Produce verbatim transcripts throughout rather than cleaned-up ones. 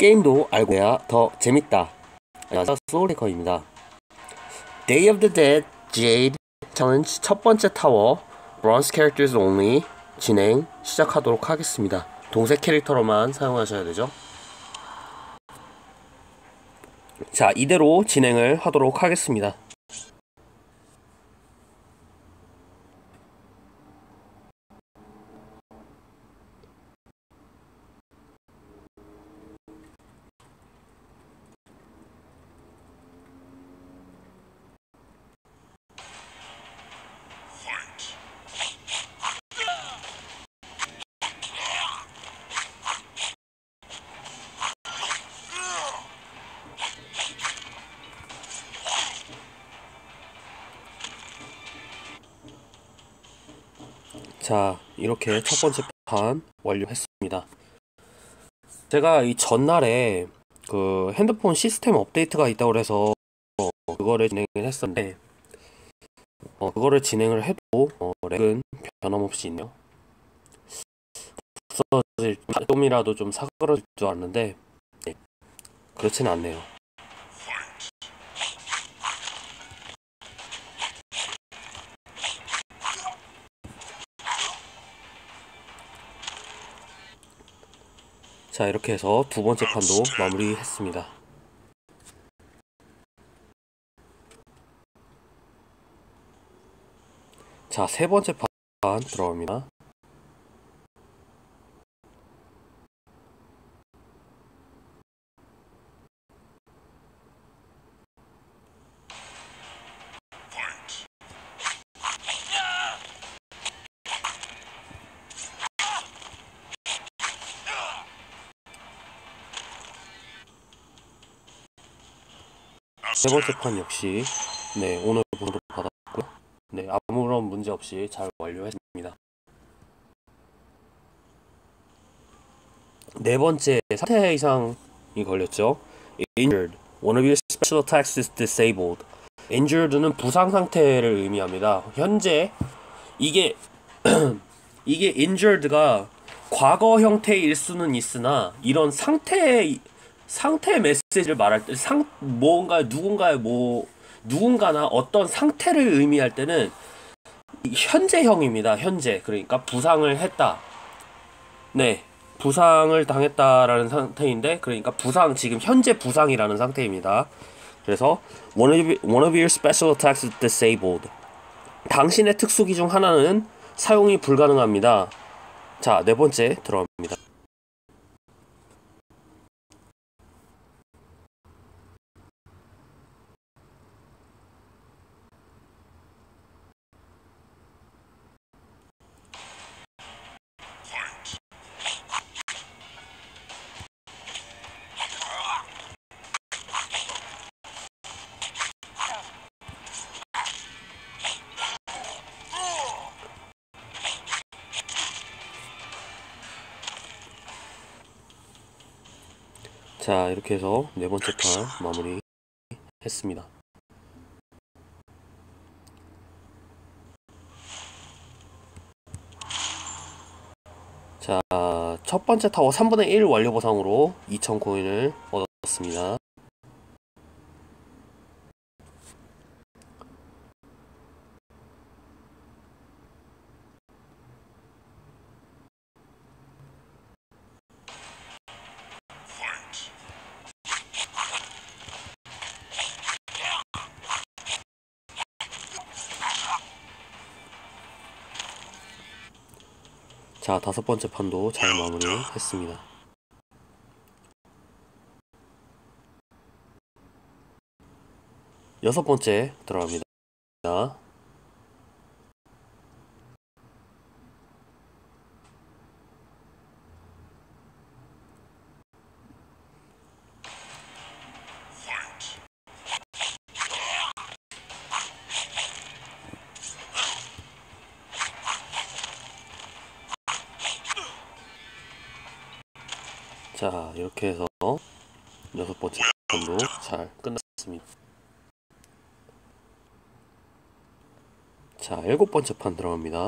게임도 알고 해야 더 재밌다. 안녕하세요, 소울리커입니다. Day of the Dead Jade Challenge 첫 번째 타워 Bronze Characters Only 진행 시작하도록 하겠습니다. 동색 캐릭터로만 사용하셔야 되죠. 자, 이대로 진행을 하도록 하겠습니다. 자, 이렇게 첫 번째 판 완료했습니다. 제가 이 전날에 그 핸드폰 시스템 업데이트가 있다고 해서 그거를 진행을 했었는데 어, 그거를 진행을 해도 어, 렉은 변함없이 있네요. 없어질 좀이라도 좀 사그러질 줄 알았는데 네, 그렇진 않네요. 자, 이렇게 해서 두 번째 판도 마무리했습니다. 자, 세 번째 판 들어갑니다. 세 번째 판 역시 네, 오늘 보도 받았고요. 네, 아무런 문제 없이 잘 완료했습니다. 네 번째 사태 이상이 걸렸죠. Injured. One of your special attacks is disabled. Injured는 부상 상태를 의미합니다. 현재 이게 이게 injured가 과거 형태일 수는 있으나 이런 상태 상태 메시지를 말할 때 상 뭔가 누군가의 뭐 누군가나 어떤 상태를 의미할 때는 현재형입니다. 현재. 그러니까 부상을 했다. 네. 부상을 당했다라는 상태인데, 그러니까 부상, 지금 현재 부상이라는 상태입니다. 그래서 one of, one of your special attacks is disabled. 당신의 특수기 중 하나는 사용이 불가능합니다. 자, 네 번째 들어갑니다. 자, 이렇게 해서 네 번째 판 마무리 했습니다. 자, 첫 번째 타워 삼분의 일 완료 보상으로 이천 코인을 얻었습니다. 자, 다섯 번째 판도 잘 마무리했습니다. 여섯 번째 들어갑니다. 자, 이렇게 해서 여섯 번째 판도 잘 끝났습니다. 자, 일곱 번째 판 들어갑니다.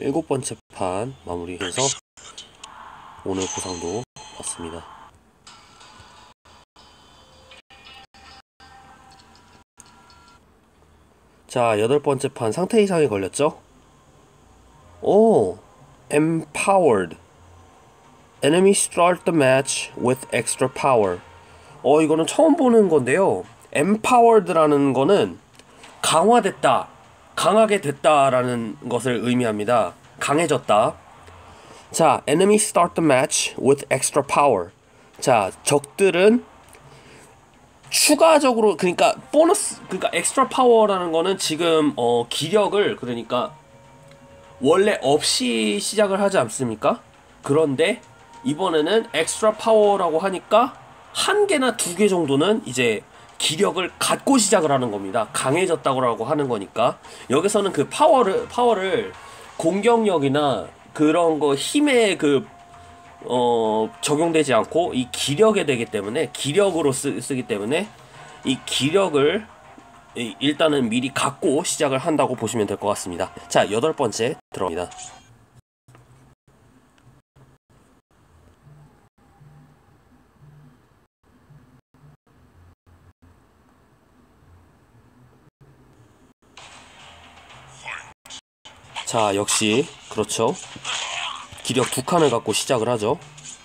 일곱 번째 판 마무리해서 오늘 보상도 받습니다. 자, 여덟 번째 판 상태 이상이 걸렸죠? 오, empowered. Enemy start the match with extra power. 어, 이거는 처음 보는 건데요. empowered라는 거는 강화됐다, 강하게 됐다라는 것을 의미합니다. 강해졌다. 자, enemy start the match with extra power. 자, 적들은 추가적으로, 그러니까 보너스, 그러니까 엑스트라 파워라는 거는 지금 어 기력을, 그러니까 원래 없이 시작을 하지 않습니까? 그런데 이번에는 엑스트라 파워라고 하니까 한 개나 두 개 정도는 이제 기력을 갖고 시작을 하는 겁니다. 강해졌다고 하는 거니까. 여기서는 그 파워를 파워를 공격력이나 그런 거 힘에 그 어, 적용되지 않고 이 기력에 되기 때문에, 기력으로 쓰, 쓰기 때문에 이 기력을 이, 일단은 미리 갖고 시작을 한다고 보시면 될 것 같습니다. 자, 여덟 번째 들어갑니다. 자, 역시 그렇죠. 기력 두 칸을 갖고 시작을 하죠.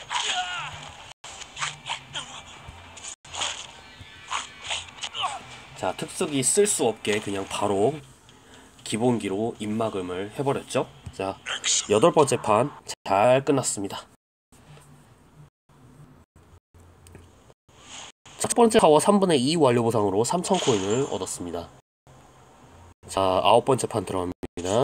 자, 특수기 쓸 수 없게 그냥 바로 기본기로 입막음을 해버렸죠. 자, 여덟 번째 판 잘 끝났습니다. 첫 번째 파워 삼분의 이 완료 보상으로 삼천 코인을 얻었습니다. 자, 아홉 번째 판 들어갑니다.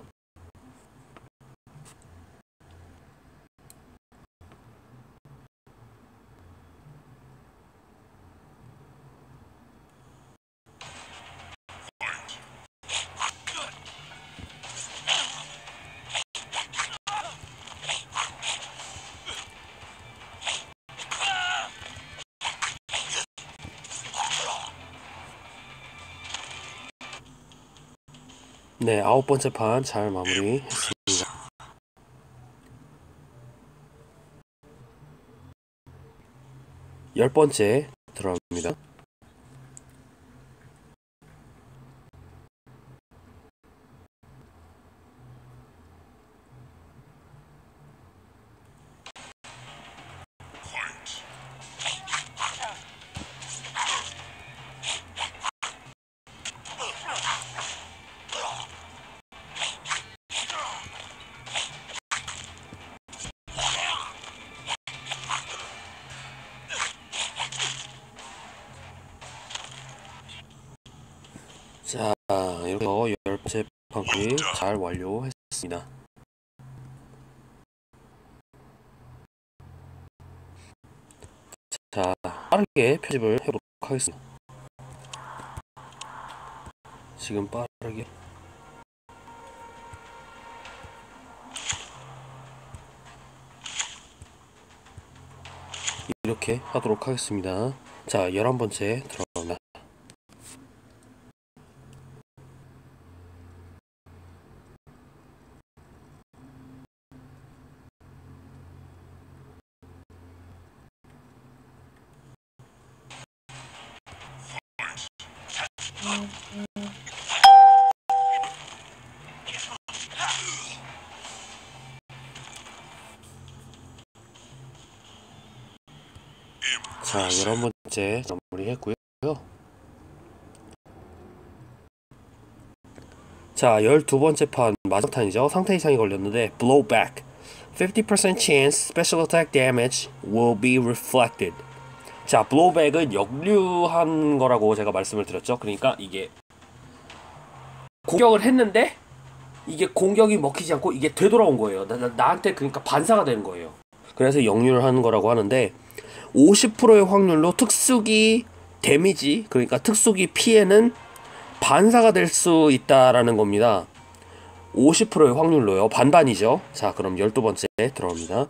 네, 아홉 번째 판 잘 마무리했습니다. 열 번째 들어갑니다. 자, 이렇게 해서 열 번째 판까지 잘 완료했습니다. 자, 빠르게 편집을 해보도록 하겠습니다. 지금 빠르게 이렇게 하도록 하겠습니다. 자, 열한 번째 들어갑니다. 자, 열한 번째 마무리했고요. 자, 열두 번째 판 마지막 탄이죠. 상태 이상이 걸렸는데 blowback. fifty percent chance special attack damage will be reflected. 자, blowback은 역류한 거라고 제가 말씀을 드렸죠. 그러니까 이게 공격을 했는데 이게 공격이 먹히지 않고 이게 되돌아온 거예요. 나, 나, 나한테 그러니까 반사가 되는 거예요. 그래서 역류를 하는 거라고 하는데 오십 퍼센트의 확률로 특수기 데미지, 그러니까 특수기 피해는 반사가 될 수 있다라는 겁니다. 오십 퍼센트의 확률로요. 반반이죠. 자, 그럼 열두 번째 들어갑니다.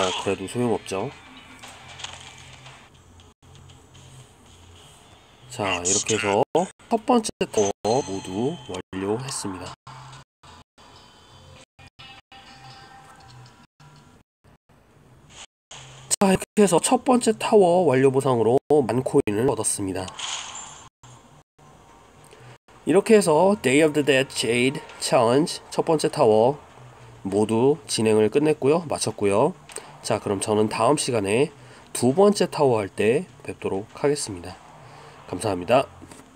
그래도 소용없죠. 자, 이렇게 해서 첫 번째 타워 모두 완료했습니다. 자, 이렇게 해서 첫 번째 타워 완료 보상으로 만 코인을 얻었습니다. 이렇게 해서 Day of the Dead Jade Challenge 첫 번째 타워 모두 진행을 끝냈고요. 마쳤고요. 자, 그럼 저는 다음 시간에 두 번째 타워 할 때 뵙도록 하겠습니다. 감사합니다.